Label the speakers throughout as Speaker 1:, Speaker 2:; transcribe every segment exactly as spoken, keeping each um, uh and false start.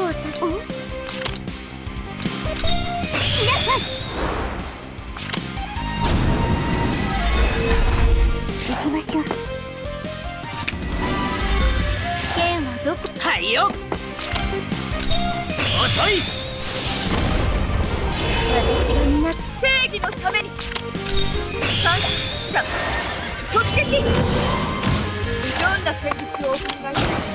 Speaker 1: こをさお引きなさい。行きましょう。剣はどこ。
Speaker 2: はいよ。遅い。
Speaker 1: 私がみな
Speaker 3: 正義のために三種騎士団突撃。どんな戦術をお考えですか。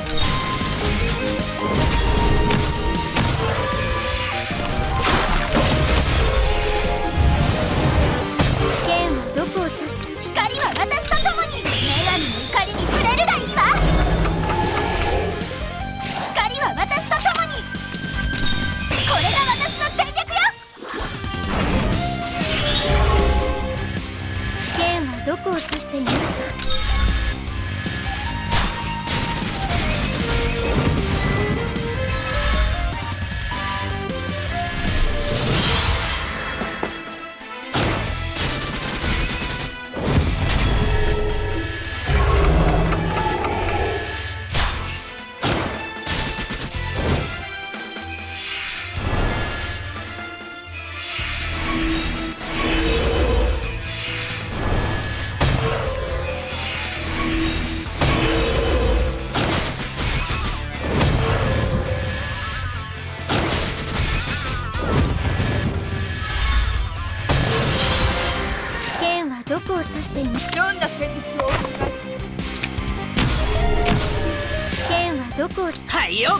Speaker 1: 剣はどこを指して光は私と共に女神の怒りに触れるがいいわ。光は私と共にこれが私の全力よ。剣はどこを指していますか。どこを指しています。
Speaker 3: どんな戦術をお考え。
Speaker 1: 剣はどこを。
Speaker 2: はいよ。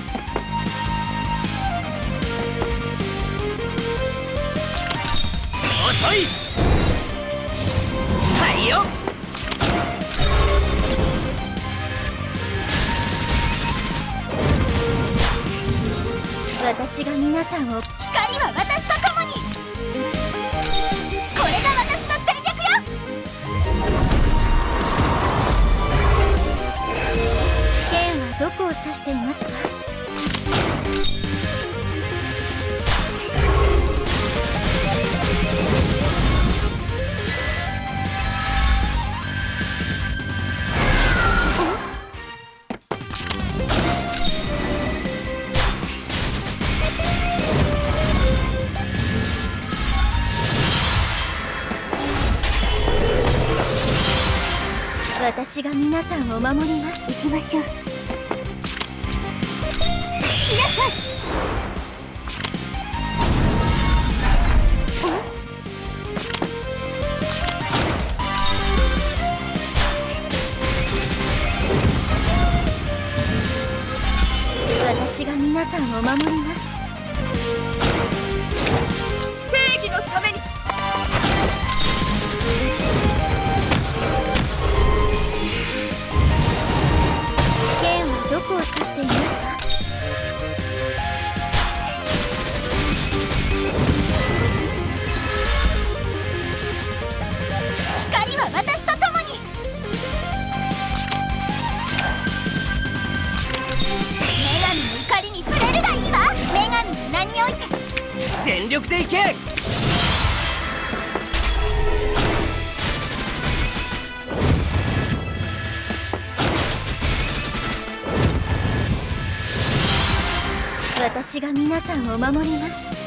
Speaker 2: 遅い。はいよ。
Speaker 1: 私が皆さんを。光は私と共にこれが私の全力よ。剣はどこを指していますか。私が皆さんを守ります。行きましょう。引きなさい。私が皆さんを守ります。
Speaker 3: 正義のために。
Speaker 1: どこを指していますか。光は私と共に女神の怒りに触れるがいいわ。女神の名において
Speaker 2: 全力でいけ。
Speaker 1: 私が皆さんを守ります。